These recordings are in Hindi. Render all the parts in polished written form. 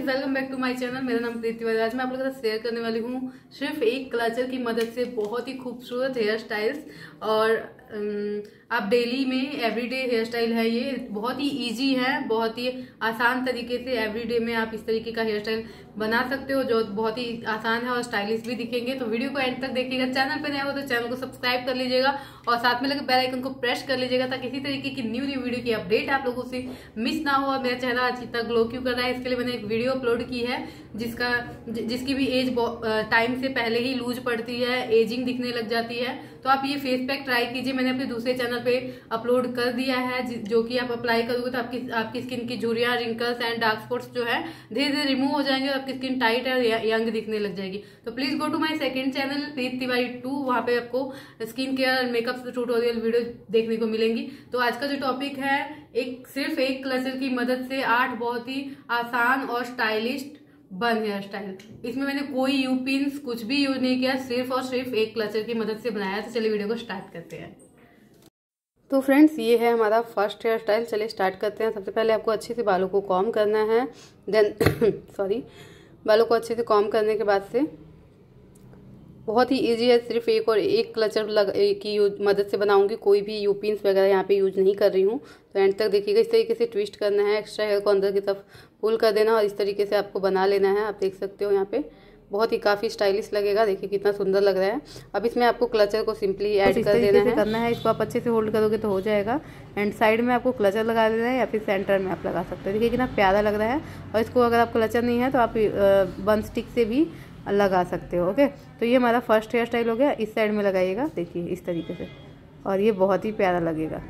Welcome back to my channel. मेरा नाम प्रीति तिवारी। आज मैं आप लोगों के साथ शेयर करने वाली हूँ सिर्फ एक क्लचर की मदद से बहुत ही खूबसूरत हेयर स्टाइल्स। और आप डेली में एवरीडे हेयर स्टाइल है, ये बहुत ही इजी है, बहुत ही आसान तरीके से एवरीडे में आप इस तरीके का हेयर स्टाइल बना सकते हो जो बहुत ही आसान है और स्टाइलिश भी दिखेंगे। तो वीडियो को एंड तक देखिएगा। चैनल पे नए हो तो चैनल को सब्सक्राइब कर लीजिएगा और साथ में लगे बेल आइकन को प्रेस कर लीजिएगा ताकि इसी तरीके की न्यू वीडियो की अपडेट आप लोगों से मिस ना हो। और मेरा चेहरा आज इतना ग्लो क्यों कर रहा है, इसके लिए मैंने एक वीडियो अपलोड की है जिसकी भी एज टाइम से पहले ही लूज पड़ती है, एजिंग दिखने लग जाती है। तो आप ये फेस पैक ट्राई कीजिए, मैंने अपने दूसरे चैनल पे अपलोड कर दिया है, जो कि आप अप्लाई करोगे तो आपकी स्किन की झुर्रियां, रिंकल्स एंड डार्क स्पॉट्स जो है धीरे धीरे रिमूव हो जाएंगे और आपकी स्किन टाइट और यंग दिखने लग जाएगी। तो please go to my second channel Preeti Tiwari 2, वहां पे आपको skin care and makeup tutorial video देखने को मिलेंगी। तो आज का जो टॉपिक है, सिर्फ एक क्लचर की मदद से 8 बहुत ही आसान और स्टाइलिश बन हेयर स्टाइल। इसमें मैंने कोई यू पिन्स कुछ भी यूज नहीं किया, सिर्फ और सिर्फ एक क्लचर की मदद से बनाया। तो चलिए वीडियो को स्टार्ट करते हैं। तो फ्रेंड्स, ये है हमारा फर्स्ट हेयर स्टाइल। चलिए स्टार्ट करते हैं। सबसे पहले आपको अच्छे से बालों को कॉम्ब करना है। देन बालों को अच्छे से कॉम्ब करने के बाद से बहुत ही इजी है, सिर्फ एक क्लचर की मदद से बनाऊंगी, कोई भी यू पिन्स वगैरह यहाँ पे यूज नहीं कर रही हूँ। तो एंड तक देखिएगा। इस तरीके से ट्विस्ट करना है, एक्स्ट्रा हेयर को अंदर की तरफ पुल कर देना और इस तरीके से आपको बना लेना है। आप देख सकते हो यहाँ पे बहुत ही काफ़ी स्टाइलिश लगेगा। देखिए कितना सुंदर लग रहा है। अब इसमें आपको क्लचर को सिंपली ऐड कर देना है। इसको आप अच्छे से होल्ड करोगे तो हो जाएगा। एंड साइड में आपको क्लचर लगा देना है या फिर सेंटर में आप लगा सकते हो। देखिए कितना प्यारा लग रहा है। और इसको अगर आप क्लचर नहीं है तो आप बन स्टिक से भी लगा सकते हो। ओके, तो ये हमारा फर्स्ट हेयर स्टाइल हो गया। इस साइड में लगाइएगा, देखिए इस तरीके से, और ये बहुत ही प्यारा लगेगा।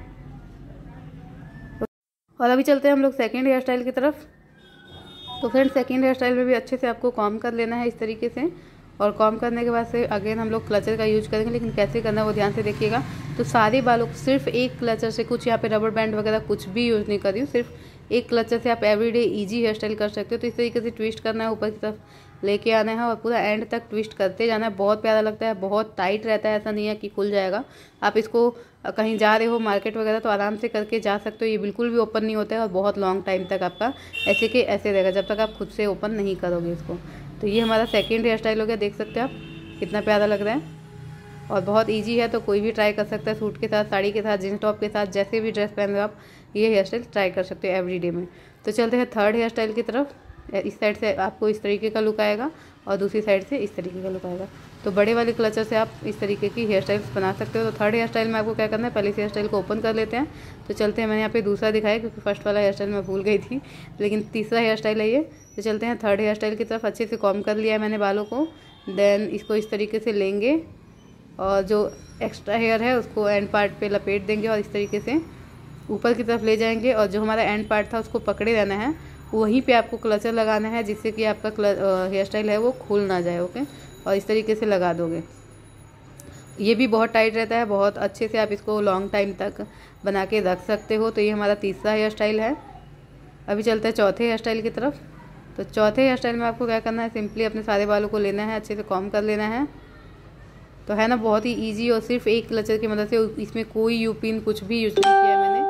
और अभी चलते हैं हम लोग सेकेंड हेयर स्टाइल की तरफ। तो फ्रेंड्स, सेकेंड हेयर स्टाइल में भी अच्छे से आपको कॉम्ब कर लेना है इस तरीके से। और कॉम्ब करने के बाद से अगेन हम लोग क्लचर का यूज करेंगे, लेकिन कैसे करना है वो ध्यान से देखिएगा। तो सारे बालों को सिर्फ एक क्लचर से, कुछ यहाँ पे रबर बैंड वगैरह कुछ भी यूज नहीं कर रही हूँ, सिर्फ एक क्लचर से आप एवरीडे इजी हेयर स्टाइल कर सकते हो। तो इस तरीके से ट्विस्ट करना है, ऊपर की तरफ लेके आना है और पूरा एंड तक ट्विस्ट करते जाना है। बहुत प्यारा लगता है, बहुत टाइट रहता है, ऐसा नहीं है कि खुल जाएगा। आप इसको कहीं जा रहे हो मार्केट वगैरह तो आराम से करके जा सकते हो। ये बिल्कुल भी ओपन नहीं होता है और बहुत लॉन्ग टाइम तक आपका ऐसे के ऐसे रहेगा जब तक आप खुद से ओपन नहीं करोगे इसको। तो ये हमारा सेकेंड हेयर स्टाइल हो गया। देख सकते हैं आप कितना प्यारा लग रहा है और बहुत ईजी है। तो कोई भी ट्राई कर सकता है, सूट के साथ, साड़ी के साथ, जींस टॉप के साथ, जैसे भी ड्रेस पहन रहे हो आप ये हेयर स्टाइल ट्राई कर सकते हो एवरीडे में। तो चलते हैं थर्ड हेयर स्टाइल की तरफ। इस साइड से आपको इस तरीके का लुक आएगा और दूसरी साइड से इस तरीके का लुक आएगा। तो बड़े वाले क्लचर से आप इस तरीके की हेयर स्टाइल्स बना सकते हो। तो थर्ड हेयर स्टाइल में आपको क्या करना है, पहले इस हेयर स्टाइल को ओपन कर लेते हैं। तो चलते हैं, मैंने यहाँ पे दूसरा दिखाया क्योंकि फर्स्ट वाला हेयर स्टाइल मैं भूल गई थी, लेकिन तीसरा हेयर स्टाइल है ये। तो चलते हैं थर्ड हेयर स्टाइल की तरफ। अच्छे से कॉम्ब कर लिया है मैंने बालों को। देन इसको इस तरीके से लेंगे और जो एक्स्ट्रा हेयर है उसको एंड पार्ट पे लपेट देंगे और इस तरीके से ऊपर की तरफ ले जाएंगे। और जो हमारा एंड पार्ट था उसको पकड़े रहना है, वहीं पे आपको क्लचर लगाना है जिससे कि आपका हेयर स्टाइल है वो खुल ना जाए। ओके, और इस तरीके से लगा दोगे। ये भी बहुत टाइट रहता है, बहुत अच्छे से आप इसको लॉन्ग टाइम तक बना के रख सकते हो। तो ये हमारा तीसरा हेयर स्टाइल है। अभी चलते हैं चौथे हेयर स्टाइल की तरफ। तो चौथे हेयर स्टाइल में आपको क्या करना है, सिंपली अपने सारे बालों को लेना है, अच्छे से कॉम्ब कर लेना है। तो है ना बहुत ही ईजी और सिर्फ एक क्लचर की मदद से, इसमें कोई यू पिन कुछ भी यूज नहीं किया मैंने।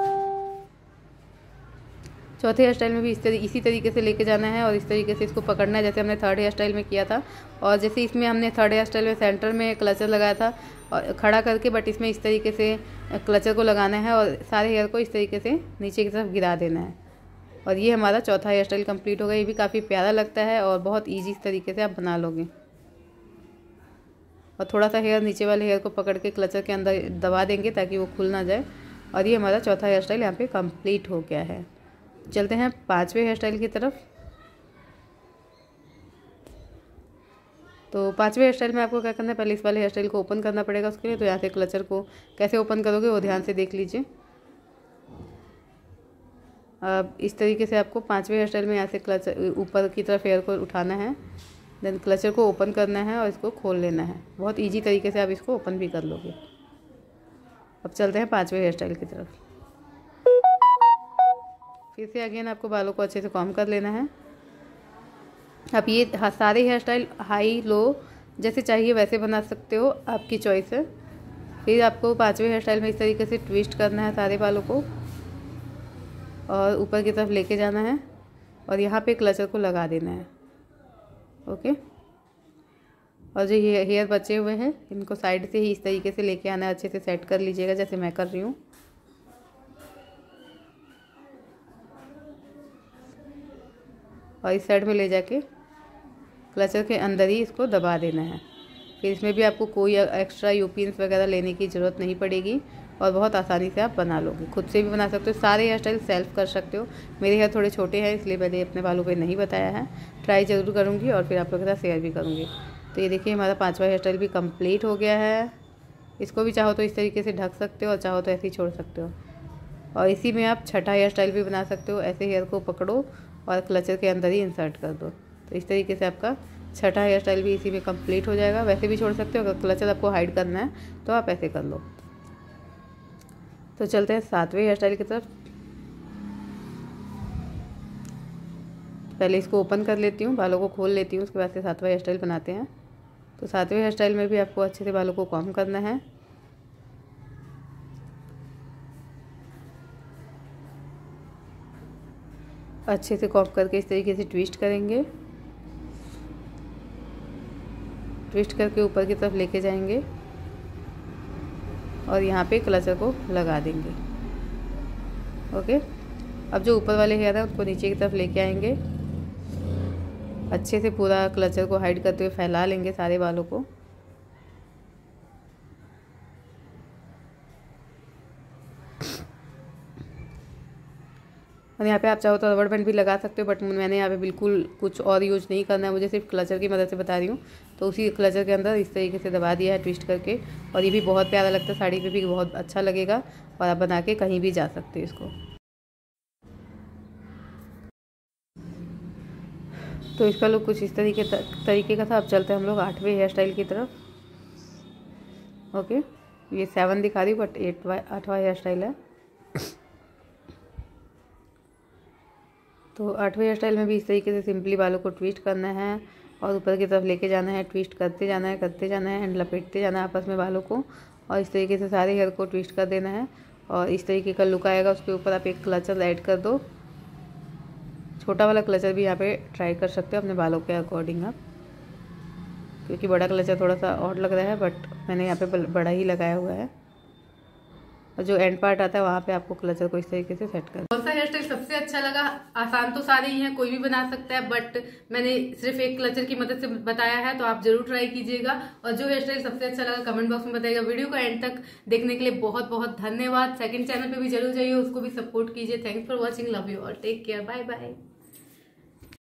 चौथे हेयर स्टाइल में भी इसी तरीके से लेके जाना है और इस तरीके से इसको पकड़ना है जैसे हमने थर्ड हेयर स्टाइल में किया था। और जैसे इसमें हमने थर्ड हेयर स्टाइल में सेंटर में क्लचर लगाया था और खड़ा करके, बट इसमें इस तरीके से क्लचर को लगाना है और सारे हेयर को इस तरीके से नीचे की तरफ गिरा देना है। और ये हमारा चौथा हेयर स्टाइल कंप्लीट हो गया। ये भी काफ़ी प्यारा लगता है और बहुत ईजी तरीके से आप बना लोगे। और थोड़ा सा हेयर नीचे वाले हेयर को पकड़ के क्लचर के अंदर दबा देंगे ताकि वो खुल ना जाए। और ये हमारा चौथा हेयर स्टाइल यहाँ पे कंप्लीट हो गया है। चलते हैं पांचवें हेयर स्टाइल की तरफ। तो पांचवें हेयर स्टाइल में आपको क्या करना है, पहले इस वाले हेयर स्टाइल को ओपन करना पड़ेगा उसके लिए। तो यहाँ से क्लचर को कैसे ओपन करोगे वो ध्यान से देख लीजिए। अब इस तरीके से आपको पांचवें हेयर स्टाइल में यहाँ से क्लचर ऊपर की तरफ हेयर को उठाना है, देन क्लचर को ओपन करना है और इसको खोल लेना है। बहुत ईजी तरीके से आप इसको ओपन भी कर लोगे। अब चलते हैं पांचवें हेयर स्टाइल की तरफ। फिर से अगेन आपको बालों को अच्छे से कॉम्ब कर लेना है। अब ये सारे हेयर स्टाइल हाई लो जैसे चाहिए वैसे बना सकते हो, आपकी चॉइस है। फिर आपको पांचवें हेयर स्टाइल में इस तरीके से ट्विस्ट करना है सारे बालों को और ऊपर की तरफ लेके जाना है और यहाँ पे क्लचर को लगा देना है। ओके, और जो ये हेयर बचे हुए हैं इनको साइड से ही इस तरीके से लेके आना है, अच्छे से सेट कर लीजिएगा जैसे मैं कर रही हूँ। और इस साइड में ले जाके क्लचर के अंदर ही इसको दबा देना है। फिर इसमें भी आपको कोई एक्स्ट्रा यूपिन्स वगैरह लेने की ज़रूरत नहीं पड़ेगी और बहुत आसानी से आप बना लोगे। खुद से भी बना सकते हो, सारे हेयर स्टाइल सेल्फ कर सकते हो। मेरे हेयर थोड़े छोटे हैं इसलिए मैंने अपने बालों पे नहीं बताया है, ट्राई ज़रूर करूँगी और फिर आप लोगों के साथ शेयर भी करूँगी। तो ये देखिए हमारा 5वां हेयर स्टाइल भी कंप्लीट हो गया है। इसको भी चाहो तो इस तरीके से ढक सकते हो और चाहो तो ऐसे ही छोड़ सकते हो। और इसी में आप छठा हेयर स्टाइल भी बना सकते हो। ऐसे हेयर को पकड़ो और क्लचर के अंदर ही इंसर्ट कर दो, तो इस तरीके से आपका छठा हेयर स्टाइल भी इसी में कंप्लीट हो जाएगा। वैसे भी छोड़ सकते हो, अगर क्लचर आपको हाइड करना है तो आप ऐसे कर लो। तो चलते हैं 7वें हेयर स्टाइल की तरफ। पहले इसको ओपन कर लेती हूँ, बालों को खोल लेती हूँ, उसके बाद से 7वां हेयर स्टाइल बनाते हैं। तो 7वें हेयर स्टाइल में भी आपको अच्छे से बालों को कॉम्ब करना है। अच्छे से कॉम्ब करके इस तरीके से ट्विस्ट करेंगे, ट्विस्ट करके ऊपर की तरफ लेके जाएंगे और यहाँ पे क्लचर को लगा देंगे। ओके, अब जो ऊपर वाले हेयर है उसको नीचे की तरफ लेके आएंगे, अच्छे से पूरा क्लचर को हाइड करते हुए फैला लेंगे सारे बालों को। और यहाँ पे आप चाहो तो रबड़ बैंड भी लगा सकते हो, बट मैंने यहाँ पे बिल्कुल कुछ और यूज नहीं करना है, मुझे सिर्फ क्लचर की मदद से बता रही हूँ। तो उसी क्लचर के अंदर इस तरीके से दबा दिया है ट्विस्ट करके, और ये भी बहुत प्यारा लगता है, साड़ी पे भी बहुत अच्छा लगेगा और आप बना के कहीं भी जा सकते हो इसको। तो इसका लुक कुछ इस तरीके का था। अब चलते हैं हम लोग 8वें हेयर स्टाइल की तरफ। ओके, ये 7 दिखा रही हूँ बट 8वां हेयर स्टाइल है। तो 8वें हेयर स्टाइल में भी इस तरीके से सिंपली बालों को ट्विस्ट करना है और ऊपर की तरफ लेके जाना है, ट्विस्ट करते जाना है एंड लपेटते जाना है आपस में बालों को, और इस तरीके से सारे हेयर को ट्विस्ट कर देना है। और इस तरीके का लुक आएगा। उसके ऊपर आप एक क्लचर ऐड कर दो, छोटा वाला क्लचर भी यहाँ पे ट्राई कर सकते हो अपने बालों के अकॉर्डिंग आप, क्योंकि बड़ा क्लचर थोड़ा सा ऑड लग रहा है बट मैंने यहाँ पे बड़ा ही लगाया हुआ है। और जो एंड पार्ट आता है वहाँ पे आपको क्लचर को इस तरीके से सेट कर। कौन सा हेयर स्टाइल सबसे अच्छा लगा? आसान तो सारे ही हैं, कोई भी बना सकता है, बट मैंने सिर्फ एक क्लचर की मदद से बताया है, तो आप जरूर ट्राई कीजिएगा। और जो हेयर स्टाइल सबसे अच्छा लगा कमेंट बॉक्स में बताइएगा। वीडियो को एंड तक देखने के लिए बहुत बहुत धन्यवाद। सेकंड चैनल पे भी जरूर जाइए, उसको भी सपोर्ट कीजिए। Thanks for watching, love you और टेक केयर, बाय बाय।